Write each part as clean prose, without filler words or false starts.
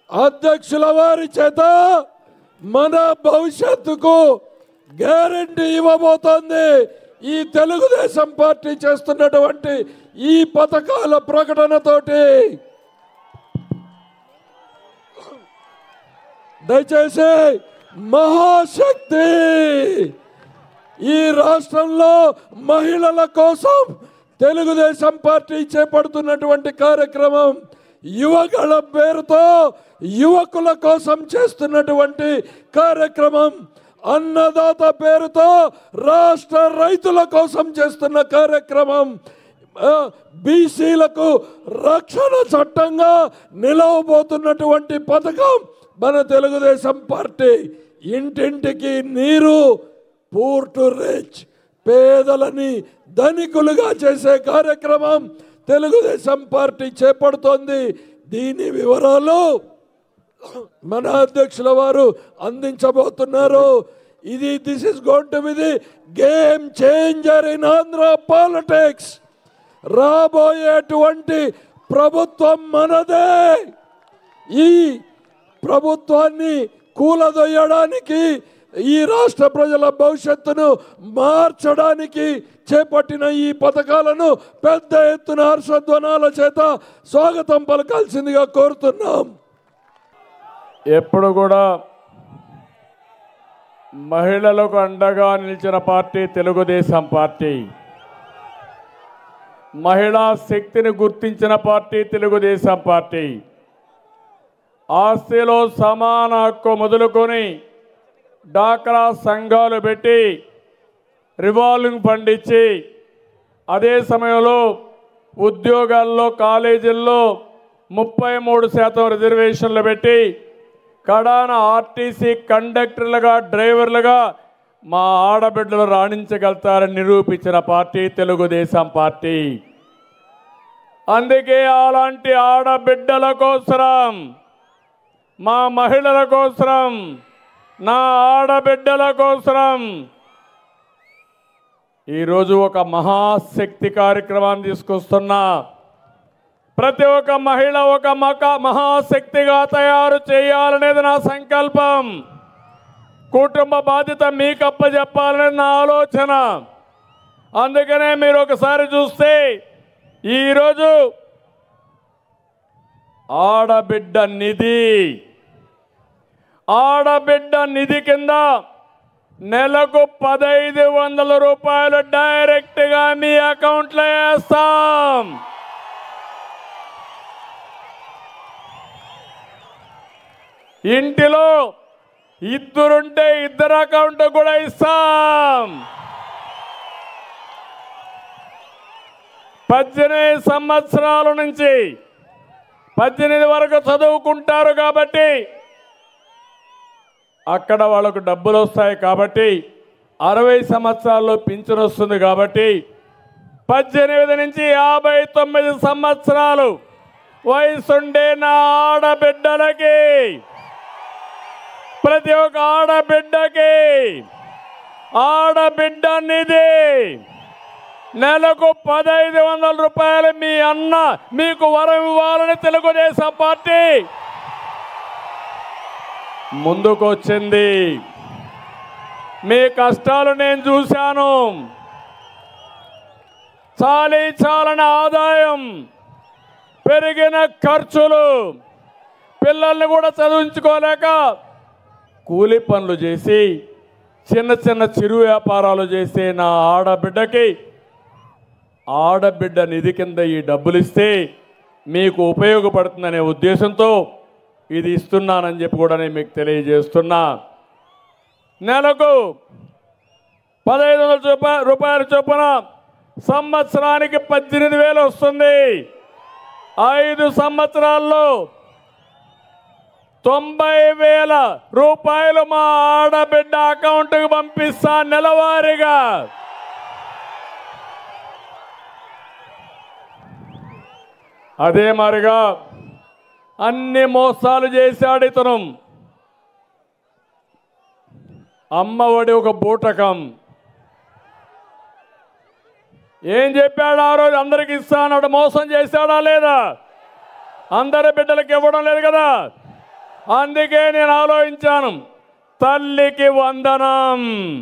అధ్యక్షుల వారి చేత మన భవిష్యత్తుకు గ్యారెంటీ ఇవ్వబోతోంది ఈ తెలుగుదేశం పార్టీ చేస్తున్నటువంటి ఈ పథకాల ప్రకటనతోటి. దయచేసి మహాశక్తి ఈ రాష్ట్రంలో మహిళల కోసం తెలుగుదేశం పార్టీ చేపడుతున్నటువంటి కార్యక్రమం, యువగళ పేరుతో యువకుల కోసం చేస్తున్నటువంటి కార్యక్రమం, అన్నదాత పేరుతో రాష్ట్ర రైతుల కోసం చేస్తున్న కార్యక్రమం, బీసీలకు రక్షణ చట్టంగా నిలవబోతున్నటువంటి పథకం మన తెలుగుదేశం పార్టీ. ఇంటింటికి నీరు, పూర్ టు రిచ్, పేదలని ధనికులుగా చేసే కార్యక్రమం తెలుగుదేశం పార్టీ చేపడుతోంది. దీని వివరాలు మన అధ్యక్షుల వారు అందించబోతున్నారు. This is going to be the game changer in Andhra politics. రాబోయేటువంటి ప్రభుత్వం మనదే. ఈ ప్రభుత్వాన్ని కూలదొయ్యడానికి, ఈ రాష్ట్ర ప్రజల భవిష్యత్తును మార్చడానికి చేపట్టిన ఈ పథకాలను పెద్ద ఎత్తున హర్షధ్వానాల చేత స్వాగతం పలకాల్సిందిగా కోరుతున్నాం. ఎప్పుడు కూడా మహిళలకు అండగా నిలిచిన పార్టీ తెలుగుదేశం పార్టీ, మహిళా శక్తిని గుర్తించిన పార్టీ తెలుగుదేశం పార్టీ. ఆస్తిలో సమాన హక్కు మొదలుకొని డాక్రా సంఘాలు పెట్టి రివాల్వింగ్ ఫండ్ ఇచ్చి, అదే సమయంలో ఉద్యోగాల్లో కాలేజీల్లో 33% రిజర్వేషన్లు పెట్టి, కడాన ఆర్టీసీ కండక్టర్లుగా డ్రైవర్లుగా మా ఆడబిడ్డలు రాణించగలుగుతారని నిరూపించిన పార్టీ తెలుగుదేశం పార్టీ. అందుకే అలాంటి ఆడబిడ్డల కోసం, మా మహిళల కోసం, నా ఆడబిడ్డల కోసం ఈరోజు ఒక మహాశక్తి కార్యక్రమాన్ని తీసుకొస్తున్నా. ప్రతి ఒక్క మహిళ ఒక మహాశక్తిగా తయారు చేయాలనేది నా సంకల్పం. కుటుంబ బాధ్యత మీకు అప్పచెప్పాలనేది నా ఆలోచన. అందుకనే మీరు ఒకసారి చూస్తే ఈరోజు ఆడబిడ్డ నిధి కింద నెలకు 1500 రూపాయలు డైరెక్ట్గా మీ అకౌంట్లో వేస్తాం. ఇంటిలో ఇద్దరుంటే ఇద్దరు అకౌంట్ కూడా ఇస్తాం. 18 సంవత్సరాల నుంచి 18 వరకు చదువుకుంటారు కాబట్టి అక్కడ వాళ్ళకు డబ్బులు వస్తాయి. కాబట్టి 60 సంవత్సరాల్లో పింఛన్ వస్తుంది. కాబట్టి 18 నుంచి 59 సంవత్సరాలు వయసుండే నా ఆడబిడ్డలకి, ప్రతి ఒక్క ఆడబిడ్డకి ఆడబిడ్డ నిధి నెలకు 1500 రూపాయలు మీ అన్న మీకు వరం ఇవ్వాలని తెలుగుదేశం పార్టీ ముందుకు వచ్చింది. మీ కష్టాలు నేను చూశాను. చాలని ఆదాయం, పెరిగిన ఖర్చులు, పిల్లల్ని కూడా చదివించుకోలేక కూలి పనులు చేసి చిన్న చిరు వ్యాపారాలు చేసే నా ఆడబిడ్డకి ఆడబిడ్డ నిధి కింద ఈ డబ్బులు ఇస్తే మీకు ఉపయోగపడుతుందనే ఉద్దేశంతో ఇది ఇస్తున్నానని చెప్పి కూడా నేను మీకు తెలియజేస్తున్నా. నెలకు 1500 రూపాయల చొప్పున సంవత్సరానికి 18,000 వస్తుంది. 5 సంవత్సరాల్లో 90,000 రూపాయలు మా ఆడబిడ్డ అకౌంట్కి పంపిస్తా నెలవారీగా. అదే మరిగా అన్ని మోసాలు చేశాడు ఇతను. అమ్మఒడి ఒక బూటకం. ఏం చెప్పాడు ఆ రోజు? అందరికి ఇస్తానన్నాడు. మోసం చేశాడా లేదా? అందరి బిడ్డలకు ఇవ్వడం లేదు కదా. అందుకే నేను ఆలోచించాను, తల్లికి వందనం.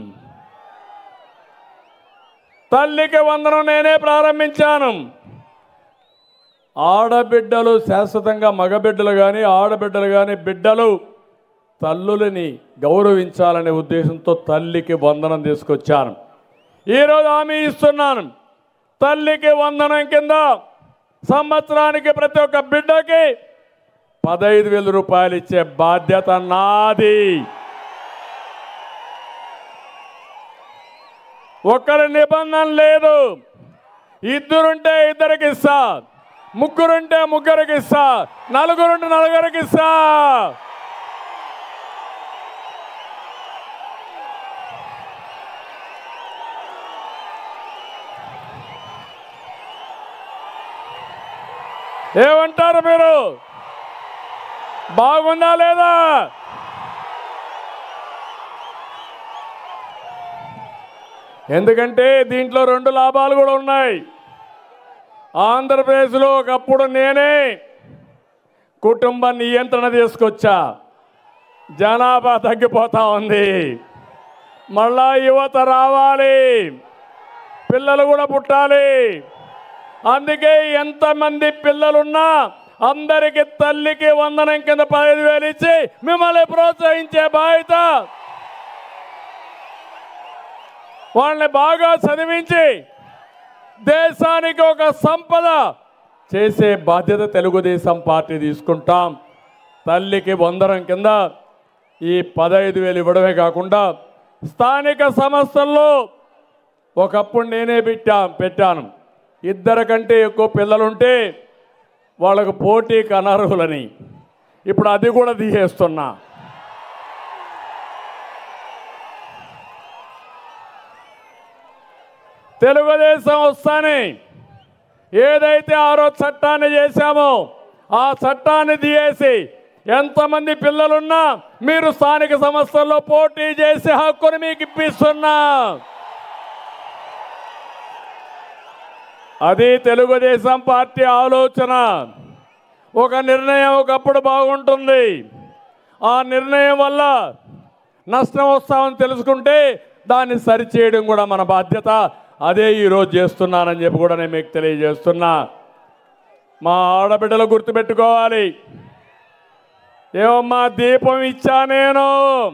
తల్లికి వందనం నేనే ప్రారంభించాను. ఆడబిడ్డలు శాశ్వతంగా, మగబిడ్డలు కానీ ఆడబిడ్డలు కానీ బిడ్డలు తల్లులని గౌరవించాలనే ఉద్దేశంతో తల్లికి వందనం తీసుకొచ్చాను. ఈరోజు హామీ ఇస్తున్నాను, తల్లికి వందనం కింద సంవత్సరానికి ప్రతి ఒక్క బిడ్డకి 15,000 రూపాయలు ఇచ్చే బాధ్యత నాది. ఒక్కరి నిబంధన లేదు. ఇద్దరుంటే ఇద్దరికి ఇస్తా, ముగ్గురుంటే ముగ్గురికి ఇస్తా, నలుగురుంటే నలుగురికి ఇస్తా. ఏమంటారు మీరు? బాగుందా లేదా? ఎందుకంటే దీంట్లో 2 లాభాలు కూడా ఉన్నాయి. ఆంధ్రప్రదేశ్లో ఒకప్పుడు నేనే కుటుంబ నియంత్రణ తీసుకొచ్చా. జనాభా తగ్గిపోతా ఉంది. మళ్ళా యువత రావాలి, పిల్లలు కూడా పుట్టాలి. అందుకే ఎంతమంది పిల్లలున్నా అందరికి తల్లికి వందనం కింద 15,000 ఇచ్చి మిమ్మల్ని ప్రోత్సహించే బాధ్యత, వాళ్ళని బాగా చదివించి దేశానికి ఒక సంపద చేసే బాధ్యత తెలుగుదేశం పార్టీ తీసుకుంటాం. తల్లికి వందనం కింద ఈ 15,000 ఇవ్వడమే కాకుండా స్థానిక సంస్థల్లో ఒకప్పుడు నేనే పెట్టాను. 2 కంటే ఎక్కువ పిల్లలుంటే వాళ్ళకు పోటీకి అనర్హులని. ఇప్పుడు అది కూడా తీసేస్తున్నా. తెలుగుదేశం వస్తానే ఏదైతే ఆ రోజు చట్టాన్ని చేశామో ఆ చట్టాన్ని తీసేసి ఎంతమంది పిల్లలున్నా మీరు స్థానిక సంస్థల్లో పోటీ చేసే హక్కును మీకు ఇప్పిస్తున్నా. అది తెలుగుదేశం పార్టీ ఆలోచన. ఒక నిర్ణయం ఒకప్పుడు బాగుంటుంది, ఆ నిర్ణయం వల్ల నష్టం వస్తామని తెలుసుకుంటే దాన్ని సరిచేయడం కూడా మన బాధ్యత. అదే ఈరోజు చేస్తున్నానని చెప్పి కూడా నేను మీకు తెలియజేస్తున్నా. మా ఆడబిడ్డలు గుర్తుపెట్టుకోవాలి. ఏమమ్మా, దీపం ఇచ్చా, నేను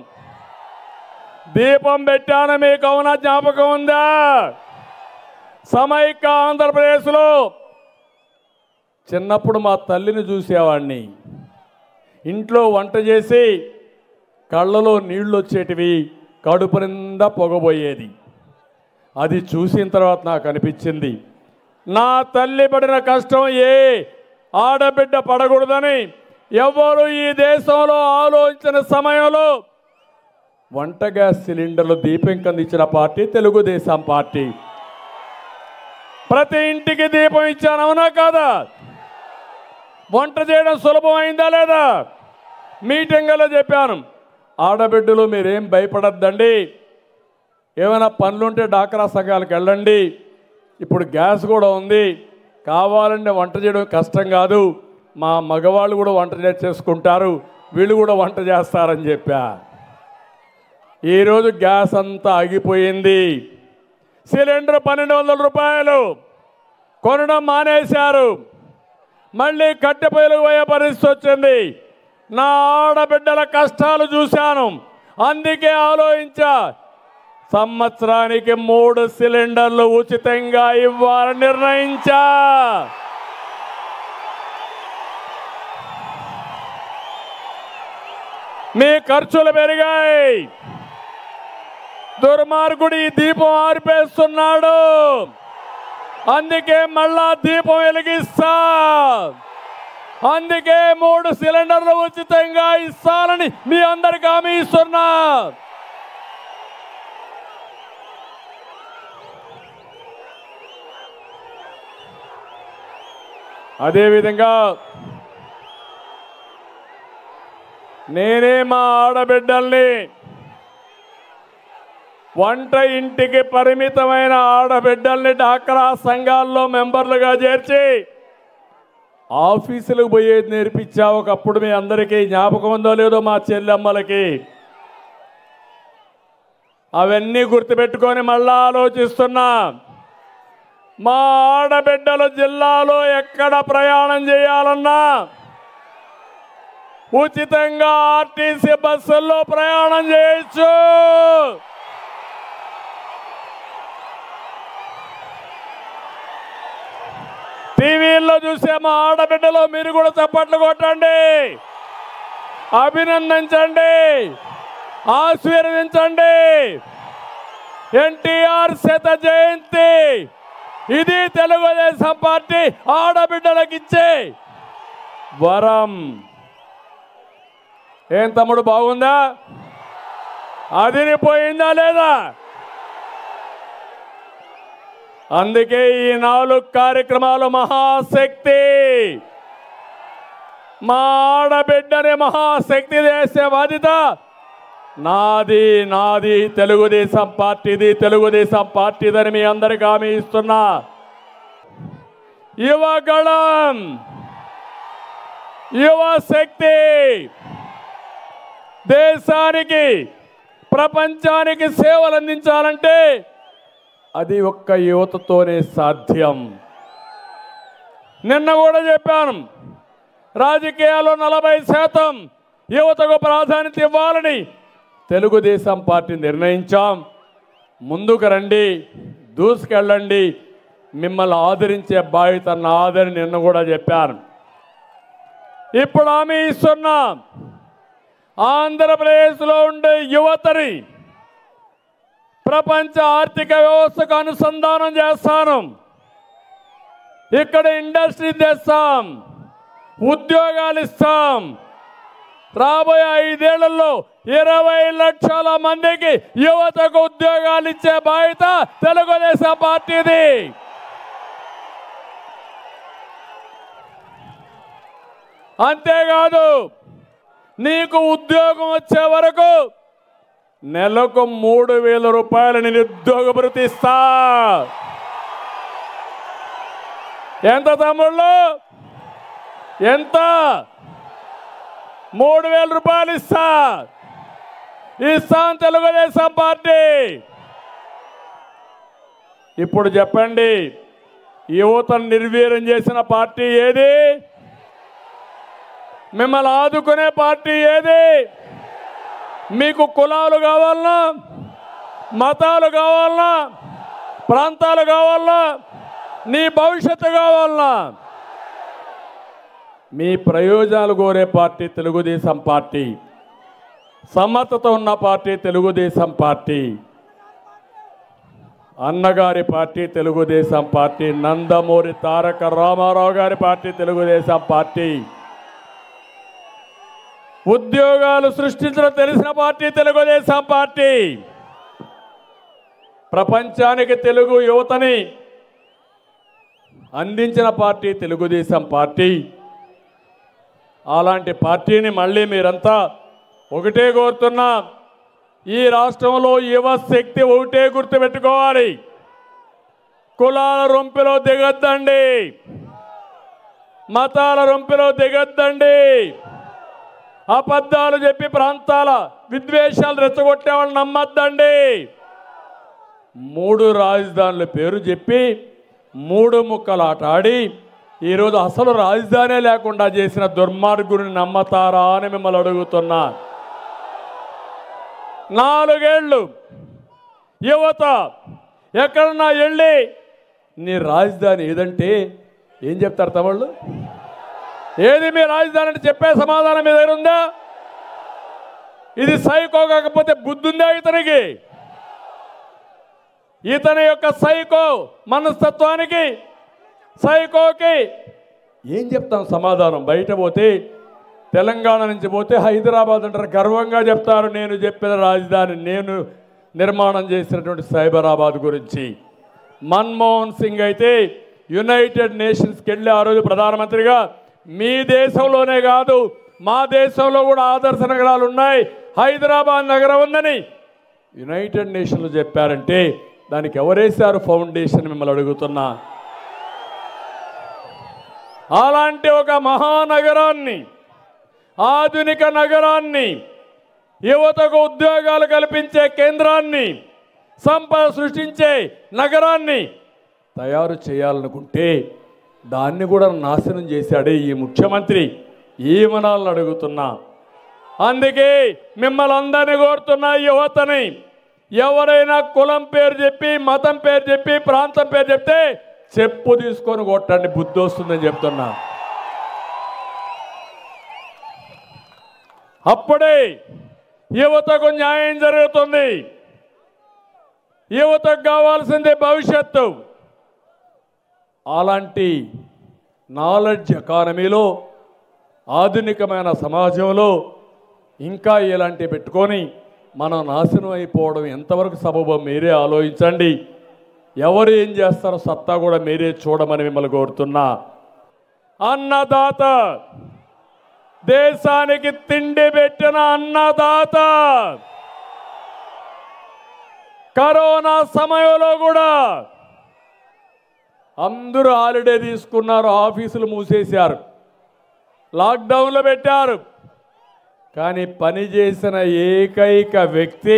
దీపం పెట్టాను, మీకు అవునా జ్ఞాపకం ఉందా? సమైక్య ఆంధ్రప్రదేశ్లో చిన్నప్పుడు మా తల్లిని చూసేవాడిని. ఇంట్లో వంట చేసి కళ్ళలో నీళ్ళు వచ్చేటివి, కడుపు నిండా పొగబోయేది. అది చూసిన తర్వాత నాకు అనిపించింది, నా తల్లి పడిన కష్టం ఏ ఆడబిడ్డ పడకూడదని ఎవరు ఈ దేశంలో ఆలోచించిన సమయంలో వంట గ్యాస్ సిలిండర్లు దీపం కందించిన పార్టీ తెలుగుదేశం పార్టీ. ప్రతి ఇంటికి దీపం ఇచ్చాను, అవునా కాదా? వంట చేయడం సులభమైందా లేదా? మీటింగ్లో చెప్పాను, ఆడబిడ్డలు మీరేం భయపడద్దండి, ఏమైనా పనులుంటే డాక్రా సంఘాలకు వెళ్ళండి, ఇప్పుడు గ్యాస్ కూడా ఉంది, కావాలంటే వంట చేయడం కష్టం కాదు, మా మగవాళ్ళు కూడా వంట చేసుకుంటారు, వీళ్ళు కూడా వంట చేస్తారని చెప్పా. ఈరోజు గ్యాస్ అంతా ఆగిపోయింది. సిలిండర్ 1,200 రూపాయలు కొనడం మానేశారు. మళ్ళీ కట్టె పొయ్యిలు పోయే పరిస్థితి వచ్చింది. నా ఆడబిడ్డల కష్టాలు చూశాను, అందుకే ఆలోచించా, సంవత్సరానికి 3 సిలిండర్లు ఉచితంగా ఇవ్వాలని నిర్ణయించా. మీ ఖర్చులు పెరిగాయి. దుర్మార్గుడు ఈ దీపం ఆర్పేస్తున్నాడు, అందుకే మళ్ళా దీపం వెలిగిస్తా. అందుకే 3 సిలిండర్లు ఉచితంగా ఇస్తానని మీ అందరికీ హామీ ఇస్తున్నా. అదేవిధంగా నేనే మా ఆడబిడ్డల్ని వంట ఇంటికి పరిమితమైన ఆడబిడ్డల్ని డాక్రా సంఘాల్లో మెంబర్లుగా చేర్చి ఆఫీసులకు పోయేది నేర్పించావు ఒకప్పుడు. మీ అందరికీ జ్ఞాపకం ఉందో లేదో మా చెల్లెమ్మలకి. అవన్నీ గుర్తుపెట్టుకొని మళ్ళా ఆలోచిస్తున్నా. మా ఆడబిడ్డలు జిల్లాలో ఎక్కడ ప్రయాణం చేయాలన్నా ఉచితంగా ఆర్టీసీ బస్సుల్లో ప్రయాణం చేయొచ్చు. టీవీల్లో చూసే మా ఆడబిడ్డలో మీరు కూడా చప్పట్లు కొట్టండి, అభినందించండి, ఆశీర్వదించండి. ఎన్టీఆర్ శత జయంతి ఇది తెలుగుదేశం పార్టీ ఆడబిడ్డలకు ఇచ్చే వరం. ఏం తమ్ముడు, బాగుందా? అదిరిపోయిందా లేదా? అందుకే ఈ 4 కార్యక్రమాలు మహాశక్తి. మా ఆడబిడ్డని మహాశక్తి చేసే బాధ్యత నాది, నాది. తెలుగుదేశం పార్టీది, తెలుగుదేశం పార్టీదని మీ అందరికీ హామీ ఇస్తున్నా. యువగళం, యువశక్తి దేశానికి, ప్రపంచానికి సేవలు అందించాలంటే అది ఒక్క యువతతోనే సాధ్యం. నిన్న కూడా చెప్పాను, రాజకీయాల్లో 40% యువతకు ప్రాధాన్యత ఇవ్వాలని తెలుగుదేశం పార్టీ నిర్ణయించాం. ముందుకు రండి, దూసుకెళ్ళండి, మిమ్మల్ని ఆదరించే బాధ్యత నాదని నిన్న కూడా చెప్పాను. ఇప్పుడు హామీ ఇస్తున్నాం, ఆంధ్రప్రదేశ్లో ఉండే యువతని ప్రపంచ ఆర్థిక వ్యవస్థకు అనుసంధానం చేస్తాను. ఇక్కడ ఇండస్ట్రీ తెస్తాం, ఉద్యోగాలు ఇస్తాం. రాబోయే 5 ఏళ్లలో 20 లక్షల మందికి యువతకు ఉద్యోగాలు ఇచ్చే బాధ్యత తెలుగుదేశం పార్టీది. అంతేకాదు, నీకు ఉద్యోగం వచ్చే వరకు నెలకు 3,000 రూపాయలు నిరుద్యోగ భృతి ఇస్తా. ఎంత తమ్ముళ్ళు? ఎంత? 3,000 రూపాయలు ఇస్తాం తెలుగుదేశం పార్టీ. ఇప్పుడు చెప్పండి, యువతను నిర్వీర్యం చేసిన పార్టీ ఏది? మిమ్మల్ని ఆదుకునే పార్టీ ఏది? మీకు కులాలు కావాలన్నా, మతాలు కావాలన్నా, ప్రాంతాలు కావాలన్నా, నీ భవిష్యత్తు కావాలన్నా, మీ ప్రయోజనాలు కోరే పార్టీ తెలుగుదేశం పార్టీ. సమర్థత ఉన్న పార్టీ తెలుగుదేశం పార్టీ. అన్నగారి పార్టీ తెలుగుదేశం పార్టీ. నందమూరి తారక రామారావు గారి పార్టీ తెలుగుదేశం పార్టీ. ఉద్యోగాలు సృష్టించడం తెలిసిన పార్టీ తెలుగుదేశం పార్టీ. ప్రపంచానికి తెలుగు యువతని అందించిన పార్టీ తెలుగుదేశం పార్టీ. అలాంటి పార్టీని మళ్ళీ మీరంతా ఒకటే కోరుతున్నా, ఈ రాష్ట్రంలో యువ శక్తి ఒకటే గుర్తుపెట్టుకోవాలి. కులాల రొంపిలో దిగొద్దండి, మతాల రొంపిలో దిగొద్దండి. అబద్ధాలు చెప్పి ప్రాంతాల విద్వేషాలు రెచ్చగొట్టే వాళ్ళు నమ్మద్దండి. 3 రాజధానుల పేరు చెప్పి 3 ముక్కలాట ఆడి ఈరోజు అసలు రాజధానే లేకుండా చేసిన దుర్మార్గుడిని నమ్మతారా అని మిమ్మల్ని అడుగుతున్నా. 4 ఏళ్ళు యువత ఎక్కడన్నా వెళ్ళి నీ రాజధాని ఏదంటే ఏం చెప్తారు తమిళ్ళు? ఏది మీ రాజధాని అంటే చెప్పే సమాధానం మీ దగ్గర ఉందా? ఇది సైకో కాకపోతే బుద్ధి ఉందా ఇతనికి? ఇతని యొక్క సైకో మనస్తత్వానికి, సైకోకి ఏం చెప్తాం సమాధానం? బయట పోతే, తెలంగాణ నుంచి పోతే హైదరాబాద్ అంటారు, గర్వంగా చెప్తారు నేను చెప్పిన రాజధాని, నేను నిర్మాణం చేసినటువంటి సైబరాబాద్ గురించి. మన్మోహన్ సింగ్ అయితే యునైటెడ్ నేషన్స్కి వెళ్ళి ఆ రోజు ప్రధానమంత్రిగా మీ దేశంలోనే కాదు మా దేశంలో కూడా ఆదర్శ నగరాలు ఉన్నాయి, హైదరాబాద్ నగరం ఉందని యునైటెడ్ నేషన్లు చెప్పారంటే దానికి ఎవరేశారు ఫౌండేషన్? మిమ్మల్ని అడుగుతున్నా. అలాంటి ఒక మహానగరాన్ని, ఆధునిక నగరాన్ని, యువతకు ఉద్యోగాలు కల్పించే కేంద్రాన్ని, సంపద సృష్టించే నగరాన్ని తయారు చేయాలనుకుంటే దాన్ని కూడా నాశనం చేశాడే ఈ ముఖ్యమంత్రి. ఏమనాలని అడుగుతున్నా. అందుకే మిమ్మల్ని అందరినీ కోరుతున్నా, యువతని ఎవరైనా కులం పేరు చెప్పి, మతం పేరు చెప్పి, ప్రాంతం పేరు చెప్తే చెప్పు తీసుకొని కొట్టండి, బుద్ధి వస్తుందని చెప్తున్నా. అప్పుడే యువతకు న్యాయం జరుగుతుంది. యువతకు కావాల్సింది భవిష్యత్తు. అలాంటి నాలెడ్జ్ ఎకానమీలో, ఆధునికమైన సమాజంలో ఇంకా ఇలాంటివి పెట్టుకొని మనం నాశనం అయిపోవడం ఎంతవరకు సబబో మీరే ఆలోచించండి. ఎవరు ఏం చేస్తారో సత్తా కూడా మీరే చూడమని మిమ్మల్ని కోరుతున్నా. అన్నదాత, దేశానికి తిండి పెట్టిన అన్నదాత, కరోనా సమయంలో కూడా అందరూ హాలిడే తీసుకున్నారు, ఆఫీసులు మూసేశారు, లాక్డౌన్లో పెట్టారు. కానీ పనిచేసిన ఏకైక వ్యక్తి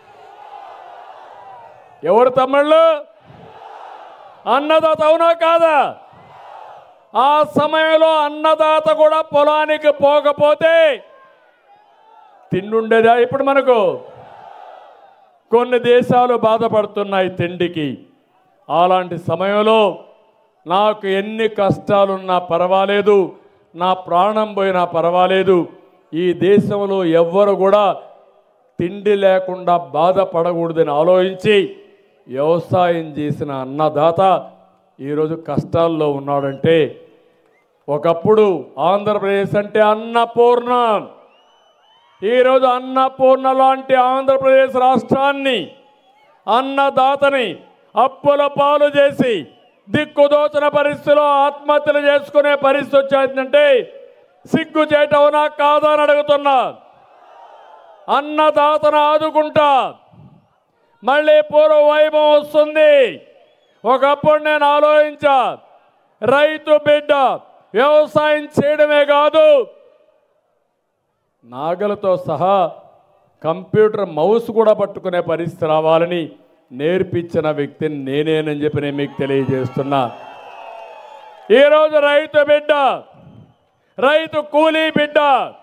ఎవరు తమ్ముళ్ళు? అన్నదాత. అవునా కాదా? ఆ సమయంలో అన్నదాత కూడా పొలానికి పోకపోతే తిండుండేదా? ఇప్పుడు మనకు కొన్ని దేశాలు బాధపడుతున్నాయి తిండికి. అలాంటి సమయంలో నాకు ఎన్ని కష్టాలున్నా పర్వాలేదు, నా ప్రాణం పోయినా పర్వాలేదు, ఈ దేశంలో ఎవ్వరు కూడా తిండి లేకుండా బాధపడకూడదని ఆలోచించి వ్యవసాయం చేసిన అన్నదాత ఈరోజు కష్టాల్లో ఉన్నాడంటే, ఒకప్పుడు ఆంధ్రప్రదేశ్ అంటే అన్నపూర్ణ, ఈరోజు అన్నపూర్ణ లాంటి ఆంధ్రప్రదేశ్ రాష్ట్రాన్ని, అన్నదాతని అప్పుల పాలు చేసి దిక్కుదోచిన పరిస్థితిలో ఆత్మహత్యలు చేసుకునే పరిస్థితి వచ్చేందంటే సిగ్గు చేయటవునా కాదా అని అడుగుతున్నా. అన్నదాతను ఆదుకుంటా, మళ్ళీ పూర్వ వైభవం వస్తుంది. ఒకప్పుడు నేను ఆలోచించా, రైతు బిడ్డ వ్యవసాయం చేయడమే కాదు, నాగలతో సహా కంప్యూటర్ మౌస్ కూడా పట్టుకునే పరిస్థితి రావాలని నేర్పించిన వ్యక్తిని నేనేనని చెప్పి నేను మీకు తెలియజేస్తున్నా. ఈరోజు రైతు బిడ్డ, రైతు కూలీ బిడ్డ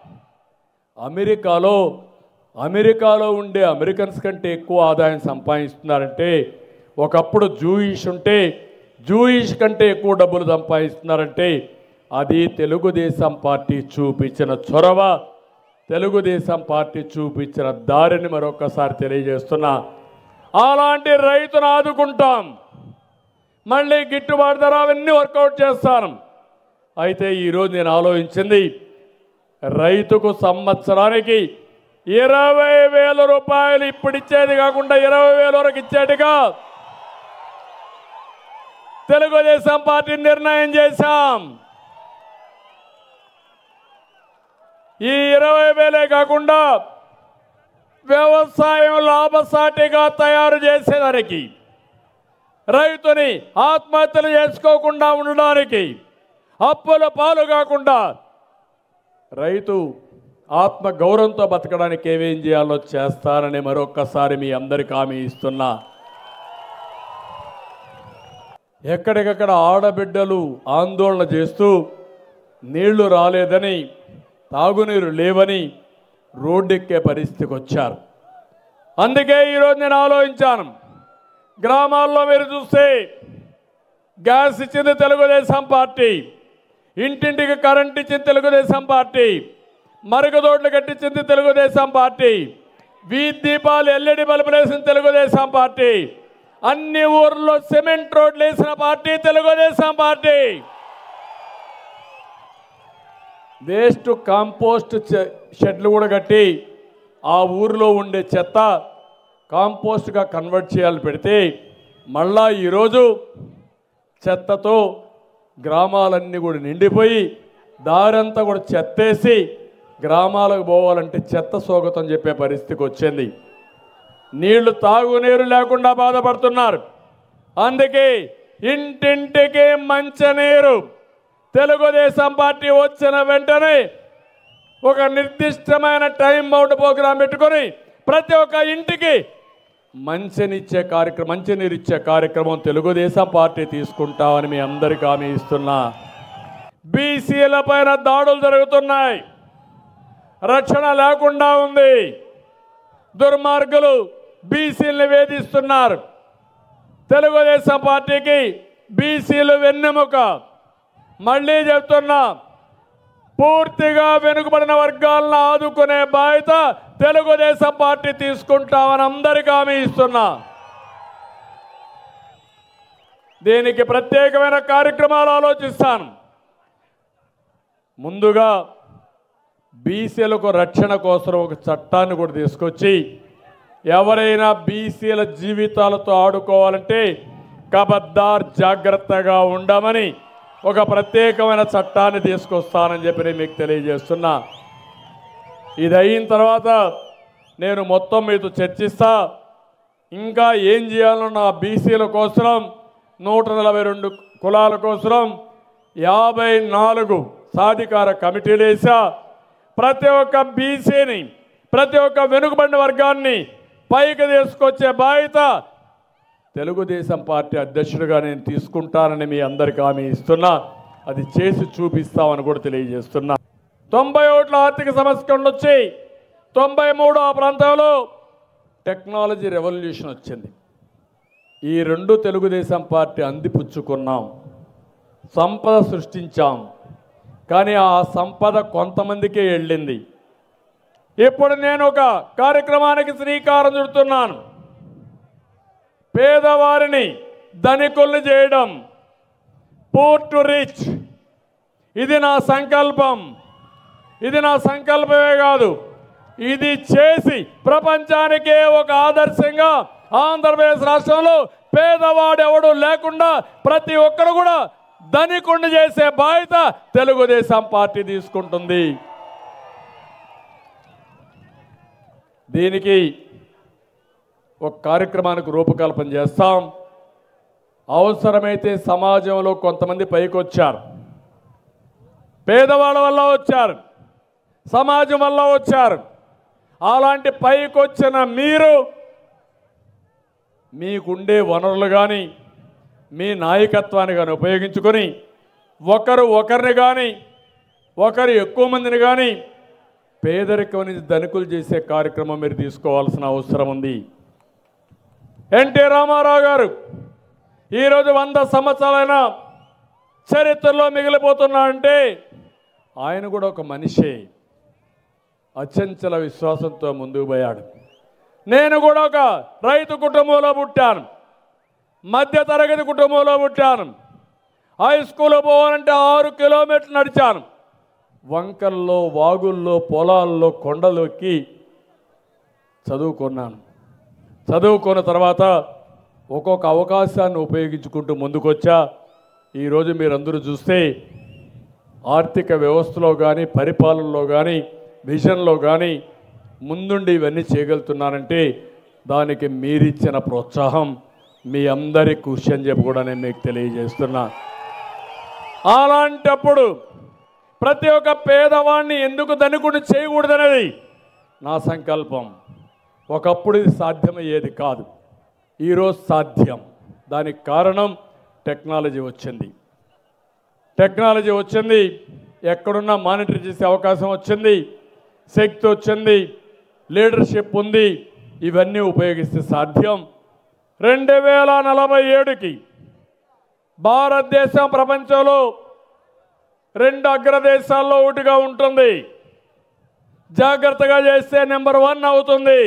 అమెరికాలో ఉండే అమెరికన్స్ కంటే ఎక్కువ ఆదాయం సంపాదిస్తున్నారంటే, ఒకప్పుడు జూయిష్ ఉంటే జూయిష్ కంటే ఎక్కువ డబ్బులు సంపాదిస్తున్నారంటే అది తెలుగుదేశం పార్టీ చూపించిన చొరవ, తెలుగుదేశం పార్టీ చూపించిన దారిని మరొకసారి తెలియజేస్తున్నా. అలాంటి రైతును ఆదుకుంటాం, మళ్ళీ గిట్టుబాటు ధర అవన్నీ వర్కౌట్ చేస్తాను. అయితే ఈరోజు నేను ఆలోచించింది, రైతుకు సంవత్సరానికి 20,000 రూపాయలు ఇప్పుడు ఇచ్చేది కాకుండా 20,000 వరకు ఇచ్చేట్టుగా తెలుగుదేశం పార్టీ నిర్ణయం చేశాం. ఈ 20,000 కాకుండా వ్యవసాయం లాభసాటిగా తయారు చేసేదానికి, రైతుని ఆత్మహత్యలు చేసుకోకుండా ఉండడానికి, అప్పుల పాలు కాకుండా రైతు ఆత్మ గౌరవంతో బతకడానికి ఏమేం చేయాలో చేస్తానని మరొక్కసారి మీ అందరికీ హామీ ఇస్తున్నా. ఎక్కడికక్కడ ఆడబిడ్డలు ఆందోళన చేస్తూ నీళ్లు రాలేదని, తాగునీరు లేవని రోడ్డెక్కే పరిస్థితికి వచ్చారు. అందుకే ఈరోజు నేను ఆలోచించాను, గ్రామాల్లో మీరు చూస్తే గ్యాస్ ఇచ్చింది తెలుగుదేశం పార్టీ, ఇంటింటికి కరెంట్ ఇచ్చింది తెలుగుదేశం పార్టీ, మరుగుదొడ్లు కట్టించింది తెలుగుదేశం పార్టీ, వీధి దీపాలు ఎల్ఈడి బల్బులు వేసిన తెలుగుదేశం పార్టీ, అన్ని ఊర్లో సిమెంట్ రోడ్లు వేసిన party Telugu Desam party. Waste compost షెడ్లు కూడా కట్టి ఆ ఊరిలో ఉండే చెత్త కాంపోస్ట్గా కన్వర్ట్ చేయాలని పెడితే, మళ్ళా ఈరోజు చెత్తతో గ్రామాలన్నీ కూడా నిండిపోయి దారంతా కూడా చెత్తేసి గ్రామాలకు పోవాలంటే చెత్త స్వాగతం చెప్పే పరిస్థితికి వచ్చింది. నీళ్లు తాగునీరు లేకుండా బాధపడుతున్నారు. అందుకే ఇంటింటికి మంచినీరు, తెలుగుదేశం పార్టీ వచ్చిన వెంటనే ఒక నిర్దిష్టమైన టైం బౌండ్ ప్రోగ్రాం పెట్టుకొని ప్రతి ఒక్క ఇంటికి మంచినీరిచ్చే కార్యక్రమం తెలుగుదేశం పార్టీ తీసుకుంటామని మీ అందరికీ హామీ ఇస్తున్నా. బీసీల పైన దాడులు జరుగుతున్నాయి, రక్షణ లేకుండా ఉంది, దుర్మార్గులు బీసీలను వేధిస్తున్నారు. తెలుగుదేశం పార్టీకి బీసీలు వెన్నెముక. మళ్ళీ చెప్తున్నా, పూర్తిగా వెనుకబడిన వర్గాలను ఆదుకునే బాధ్యత తెలుగుదేశం పార్టీ తీసుకుంటామని అందరికీ హామీ ఇస్తున్నా. దీనికి ప్రత్యేకమైన కార్యక్రమాలు ఆలోచిస్తాను. ముందుగా బీసీలకు రక్షణ కోసం ఒక చట్టాన్ని కూడా తీసుకొచ్చి ఎవరైనా బీసీల జీవితాలతో ఆడుకోవాలంటే కబద్దార్ జాగ్రత్తగా ఉండమని ఒక ప్రత్యేకమైన చట్టాన్ని తీసుకొస్తానని చెప్పి మీకు తెలియజేస్తున్నా. ఇది అయిన తర్వాత నేను మొత్తం మీతో చర్చిస్తా. ఇంకా ఏం చేయాలో నా బీసీల కోసం 142 కులాల కోసం 54 సాధికార కమిటీలు వేసా. ప్రతి ఒక్క బీసీని, ప్రతి ఒక్క వెనుకబడిన వర్గాన్ని పైకి తీసుకొచ్చే బాధ్యత తెలుగుదేశం పార్టీ అధ్యక్షుడిగా నేను తీసుకుంటానని మీ అందరికీ హామీ ఇస్తున్నా. అది చేసి చూపిస్తామని కూడా తెలియజేస్తున్నా. 91 ఆర్థిక సంస్కరణ వచ్చి 93 ఆ ప్రాంతంలో టెక్నాలజీ రెవల్యూషన్ వచ్చింది. ఈ రెండు తెలుగుదేశం పార్టీ అందిపుచ్చుకున్నాం, సంపద సృష్టించాం. కానీ ఆ సంపద కొంతమందికే వెళ్ళింది. ఇప్పుడు నేను ఒక కార్యక్రమానికి శ్రీకారం చుడుతున్నాను. పేదవారిని ధనికుల్ని చేయడం, పూర్ టు రిచ్. ఇది నా సంకల్పం. ఇది నా సంకల్పమే కాదు, ఇది చేసి ప్రపంచానికే ఒక ఆదర్శంగా ఆంధ్రప్రదేశ్ రాష్ట్రంలో పేదవాడు ఎవడు లేకుండా ప్రతి ఒక్కరు కూడా ధనికుణ్ణి చేసే బాధ్యత తెలుగుదేశం పార్టీ తీసుకుంటుంది. దీనికి ఒక కార్యక్రమానికి రూపకల్పన చేస్తాం. అవసరమైతే సమాజంలో కొంతమంది పైకి వచ్చారు, పేదవాళ్ళ వల్ల వచ్చారు, సమాజం వల్ల వచ్చారు. అలాంటి పైకి వచ్చిన మీరు మీకుండే వనరులు కానీ మీ నాయకత్వాన్ని కానీ ఉపయోగించుకొని ఒకరిని కానీ ఒకరు ఎక్కువ మందిని కానీ పేదరికం నుంచి ధనికులు చేసే కార్యక్రమం మీరు తీసుకోవాల్సిన అవసరం ఉంది. ఎన్టీ రామారావు గారు ఈరోజు 100 సంవత్సరాలైన చరిత్రలో మిగిలిపోతున్నారంటే ఆయన కూడా ఒక మనిషే. అచంచల విశ్వాసంతో ముందుకు పోయాడు. నేను కూడా ఒక రైతు కుటుంబంలో పుట్టాను, మధ్యతరగతి కుటుంబంలో పుట్టాను. హై స్కూల్లో పోవాలంటే 6 కిలోమీటర్లు నడిచాను. వంకల్లో, వాగుల్లో, పొలాల్లో, కొండలోకి చదువుకున్నాను. చదువుకున్న తర్వాత ఒక్కొక్క అవకాశాన్ని ఉపయోగించుకుంటూ ముందుకొచ్చా. ఈరోజు మీరందరూ చూస్తే ఆర్థిక వ్యవస్థలో కానీ, పరిపాలనలో కానీ, విజన్లో కానీ ముందుండి ఇవన్నీ చేయగలుగుతున్నానంటే దానికి మీరిచ్చిన ప్రోత్సాహం, మీ అందరి కృషి అని చెప్పి కూడా నేను మీకు తెలియజేస్తున్నా. అలాంటప్పుడు ప్రతి ఒక్క పేదవాడిని ఎందుకు ధనికుడిని చేయకూడదనేది నా సంకల్పం. ఒకప్పుడు ఇది సాధ్యమయ్యేది కాదు, ఈరోజు సాధ్యం. దానికి కారణం టెక్నాలజీ వచ్చింది. టెక్నాలజీ వచ్చింది, ఎక్కడున్నా మానిటర్ చేసే అవకాశం వచ్చింది, శక్తి వచ్చింది, లీడర్షిప్ ఉంది. ఇవన్నీ ఉపయోగిస్తే సాధ్యం. 2047కి భారతదేశం ప్రపంచంలో 2 అగ్రదేశాల్లో ఒకటిగా ఉంటుంది. జాగ్రత్తగా చేస్తే నెంబర్ 1 అవుతుంది.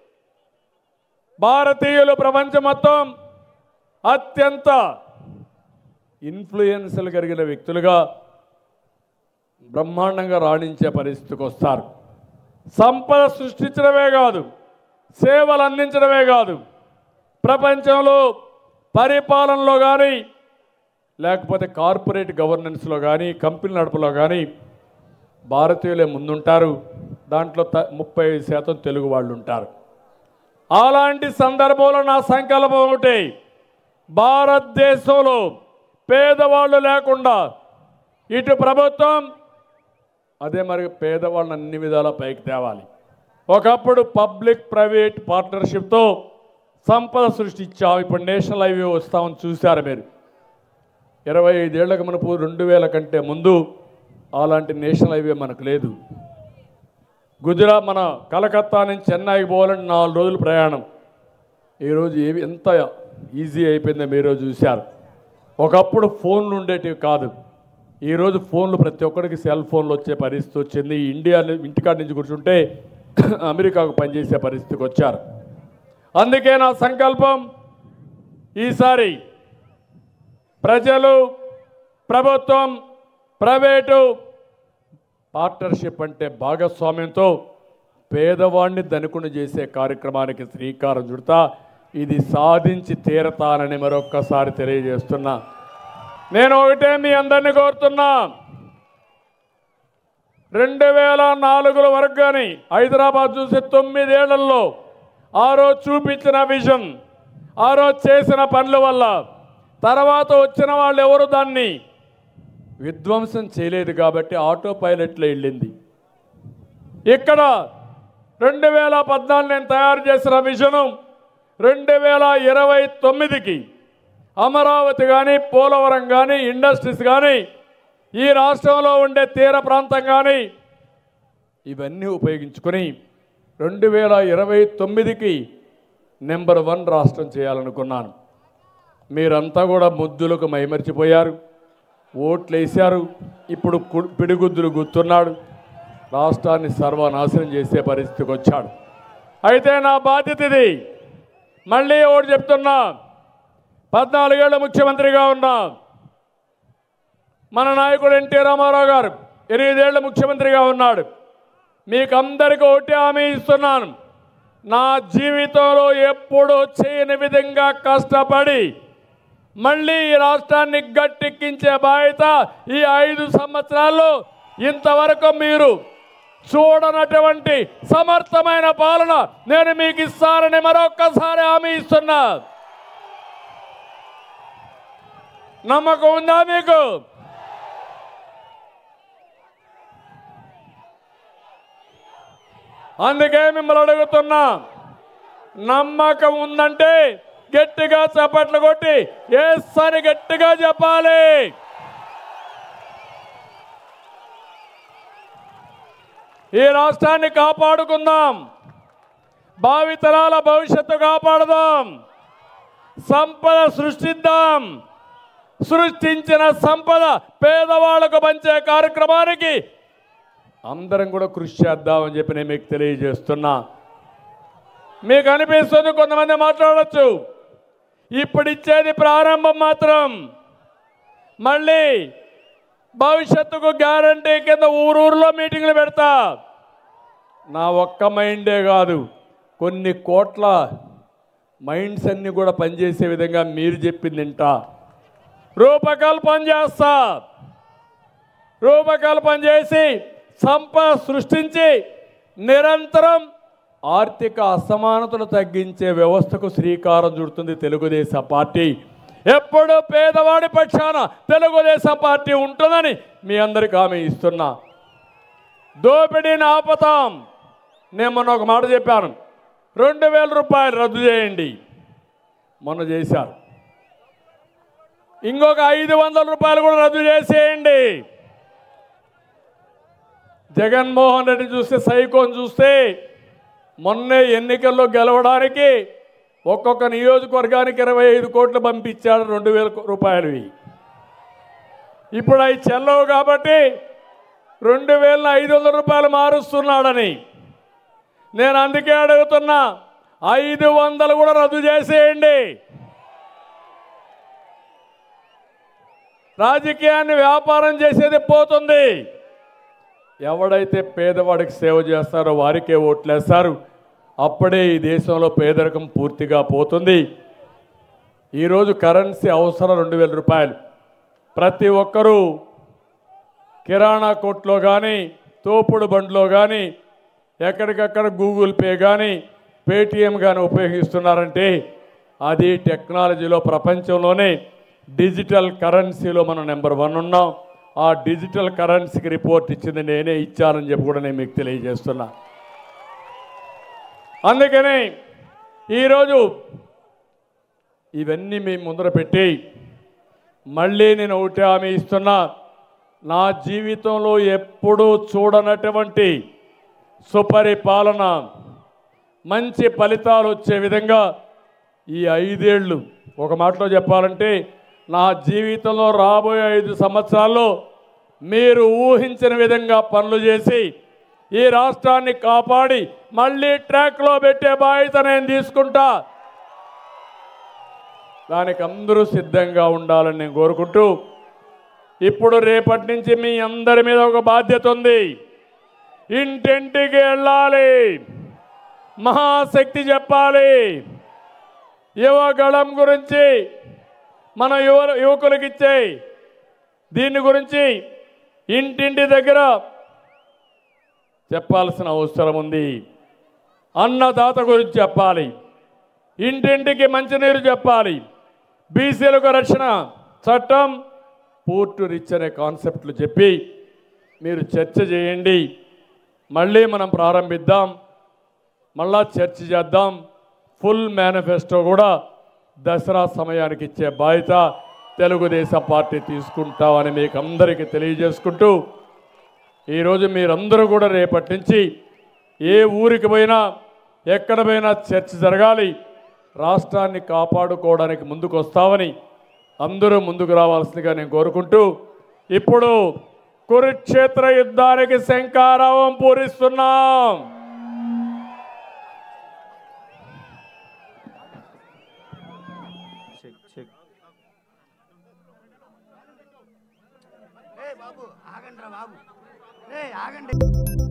భారతీయులు ప్రపంచం మొత్తం అత్యంత ఇన్ఫ్లుయెన్స్లు కలిగిన వ్యక్తులుగా బ్రహ్మాండంగా రాణించే పరిస్థితికి వస్తారు. సంపద సృష్టించడమే కాదు, సేవలు అందించడమే కాదు, ప్రపంచంలో పరిపాలనలో కానీ లేకపోతే కార్పొరేట్ గవర్నెన్స్లో కానీ, కంపెనీ నడుపులో కానీ భారతీయులే ముందుంటారు. దాంట్లో 35% తెలుగు వాళ్ళు ఉంటారు. అలాంటి సందర్భంలో నా సంకల్పం ఒకటి, భారతదేశంలో పేదవాళ్ళు లేకుండా ఇటు ప్రభుత్వం, అదే మరి పేదవాళ్ళని అన్ని విధాలా పైకి తేవాలి. ఒకప్పుడు పబ్లిక్ ప్రైవేట్ పార్ట్నర్షిప్తో సంపద సృష్టించాం. ఇప్పుడు నేషనల్ హైవే వస్తామని చూశారు మీరు. 25 ఏళ్లకు మనకు 2000 కంటే ముందు అలాంటి నేషనల్ హైవే మనకు లేదు. గుజరాత్ మన కలకత్తా నుంచి చెన్నైకి పోవాలంటే 4 రోజులు ప్రయాణం. ఈరోజు ఎంత ఈజీ అయిపోయిందో మీరు చూశారు. ఒకప్పుడు ఫోన్లు ఉండేటివి కాదు. ఈరోజు ఫోన్లు ప్రతి ఒక్కరికి సెల్ ఫోన్లు వచ్చే పరిస్థితి వచ్చింది. ఇండియా ఇంటికాడ నుంచి కూర్చుంటే అమెరికాకు పనిచేసే పరిస్థితికి వచ్చారు. అందుకే నా సంకల్పం ఈసారి ప్రజలు, ప్రభుత్వం, ప్రైవేటు పార్ట్నర్షిప్ అంటే భాగస్వామ్యంతో పేదవాడిని ధనికుని చేసే కార్యక్రమానికి శ్రీకారం చుడతా. ఇది సాధించి తీరతానని మరొక్కసారి తెలియజేస్తున్నా. నేను ఒకటే మీ అందరినీ కోరుతున్నా, 2004 వరకు కానీ హైదరాబాద్ చూసి 9 ఏళ్లలో ఆ రోజు చూపించిన విజన్, ఆ రోజు చేసిన పనుల వల్ల తర్వాత వచ్చిన వాళ్ళు ఎవరు దాన్ని విధ్వంసం చేయలేదు కాబట్టి ఆటో పైలట్లో వెళ్ళింది. ఇక్కడ 2014 నేను తయారు చేసిన విజను 2029కి అమరావతి కానీ, పోలవరం కానీ, ఇండస్ట్రీస్ కానీ, ఈ రాష్ట్రంలో ఉండే తీర ప్రాంతం కానీ ఇవన్నీ ఉపయోగించుకొని 2029కి నెంబర్ 1 రాష్ట్రం చేయాలనుకున్నాను. మీరంతా కూడా ముద్దులకు మైమర్చిపోయారు, ఓట్లు వేశారు. ఇప్పుడు పిడిగుద్దులు గుర్తున్నాడు, రాష్ట్రాన్ని సర్వనాశనం చేసే పరిస్థితికి వచ్చాడు. అయితే నా బాధ్యత ఇది. మళ్ళీ ఒకటి చెప్తున్నా, 14 ఏళ్ళు ముఖ్యమంత్రిగా ఉన్నా. మన నాయకుడు ఎన్టీ రామారావు గారు 8 ఏళ్ళు ముఖ్యమంత్రిగా ఉన్నాడు. మీకు అందరికీ ఒకటి హామీ ఇస్తున్నాను, నా జీవితంలో ఎప్పుడూ చేయని విధంగా కష్టపడి మళ్ళీ ఈ రాష్ట్రాన్ని గట్టెక్కించే బాధ్యత ఈ 5 సంవత్సరాల్లో ఇంతవరకు మీరు చూడనటువంటి సమర్థమైన పాలన నేను మీకు ఇస్తానని మరొక్కసారి హామీ ఇస్తున్నా. నమ్మకం ఉందా మీకు? అందుకే మిమ్మల్ని అడుగుతున్నా, నమ్మకం ఉందంటే గట్టిగా చప్పట్లు కొట్టి ఎస్ అని గట్టిగా చెప్పాలి. ఈ రాష్ట్రాన్ని కాపాడుకుందాం, భావితరాల భవిష్యత్తు కాపాడుదాం, సంపద సృష్టిద్దాం. సృష్టించిన సంపద పేదవాళ్లకు పంచే కార్యక్రమానికి అందరం కూడా కృషి చేద్దామని చెప్పి నేను మీకు తెలియజేస్తున్నా. మీకు అనిపిస్తుంది, కొంతమంది మాట్లాడచ్చు, ఇప్పుడు ఇచ్చేది ప్రారంభం మాత్రం, మళ్ళీ భవిష్యత్తుకు గ్యారంటీ కింద ఊరూరులో మీటింగ్లు పెడతా. నా ఒక్క మైండే కాదు, కొన్ని కోట్ల మైండ్స్ అన్నీ కూడా పనిచేసే విధంగా మీరు చెప్పింది వింటా. రూపకల్పన చేస్తా. రూపకల్పన చేసి సంపద సృష్టించి నిరంతరం ఆర్థిక అసమానతలు తగ్గించే వ్యవస్థకు శ్రీకారం చుడుతుంది తెలుగుదేశం పార్టీ. ఎప్పుడు పేదవాడి పక్షాన తెలుగుదేశం పార్టీ ఉంటుందని మీ అందరికీ హామీ ఇస్తున్నా. దోపిడీని ఆపుతాం. నేను మొన్న ఒక మాట చెప్పాను, 2000 రూపాయలు రద్దు చేయండి, మొన్న చేశారు. ఇంకొక 500 రూపాయలు కూడా రద్దు చేసేయండి. జగన్మోహన్ రెడ్డి చూస్తే, సైకోన్ చూస్తే, మొన్నే ఎన్నికల్లో గెలవడానికి ఒక్కొక్క నియోజకవర్గానికి 25 కోట్లు పంపించాడు 2000 రూపాయలు. ఇప్పుడు అవి చెల్లవు కాబట్టి 2500 రూపాయలు మారుస్తున్నాడని నేను అందుకే అడుగుతున్నా, 500 కూడా రద్దు చేసేయండి. రాజకీయాన్ని వ్యాపారం చేసేది పోతుంది. ఎవడైతే పేదవాడికి సేవ చేస్తారో వారికే ఓట్లేస్తారు. అప్పుడే ఈ దేశంలో పేదరికం పూర్తిగా పోతుంది. ఈరోజు కరెన్సీ అవసరం 2000 రూపాయలు. ప్రతి ఒక్కరూ కిరాణా కొట్లో కానీ, తోపుడు బండ్లో కానీ, ఎక్కడికక్కడ గూగుల్ పే కానీ, పేటిఎం కానీ ఉపయోగిస్తున్నారంటే అది టెక్నాలజీలో ప్రపంచంలోనే డిజిటల్ కరెన్సీలో మనం నెంబర్ 1 ఉన్నాం. ఆ డిజిటల్ కరెన్సీకి రిపోర్ట్ ఇచ్చింది నేనే ఇచ్చానని చెప్పి కూడా నేను మీకు తెలియజేస్తున్నా. అందుకని ఈరోజు ఇవన్నీ మీ ముందర పెట్టి మళ్ళీ నేను ఒకటి హామీ ఇస్తున్నా, నా జీవితంలో ఎప్పుడూ చూడనటువంటి సుపరిపాలన, మంచి ఫలితాలు వచ్చే విధంగా ఈ 5 ఏళ్ళు, ఒక మాటలో చెప్పాలంటే నా జీవితంలో రాబోయే 5 సంవత్సరాల్లో మీరు ఊహించిన విధంగా పనులు చేసి ఈ రాష్ట్రాన్ని కాపాడి మళ్ళీ ట్రాక్లో పెట్టే బాధ్యత నేను తీసుకుంటా. దానికి అందరూ సిద్ధంగా ఉండాలని నేను కోరుకుంటూ, ఇప్పుడు రేపటి నుంచి మీ అందరి మీద ఒక బాధ్యత ఉంది. ఇంటింటికి వెళ్ళాలి, మహాశక్తి చెప్పాలి. యువగళం గురించి మన యువకులకి ఇచ్చే దీని గురించి ఇంటింటి దగ్గర చెప్పాల్సిన అవసరం ఉంది. అన్నదాత గురించి చెప్పాలి, ఇంటింటికి మంచినీరు చెప్పాలి, బీసీలకు రక్షణ చట్టం, పోర్టు రిచ్ అనే కాన్సెప్ట్లు చెప్పి మీరు చర్చ చేయండి. మళ్ళీ మనం ప్రారంభిద్దాం, మళ్ళా చర్చ చేద్దాం. ఫుల్ మేనిఫెస్టో కూడా దసరా సమయానికి ఇచ్చే బాధ్యత తెలుగుదేశం పార్టీ తీసుకుంటామని మీకు అందరికీ తెలియజేసుకుంటూ, ఈరోజు మీరందరూ కూడా రేపటి నుంచి ఏ ఊరికి పోయినా ఎక్కడ పోయినా చర్చ జరగాలి. రాష్ట్రాన్ని కాపాడుకోవడానికి ముందుకు వస్తామని అందరూ ముందుకు రావాల్సిందిగా నేను కోరుకుంటూ, ఇప్పుడు కురుక్షేత్ర యుద్ధానికి శంఖారావం పూరిస్తున్నాం. బాబు ఆగండి రా బాబు, ఆగండి.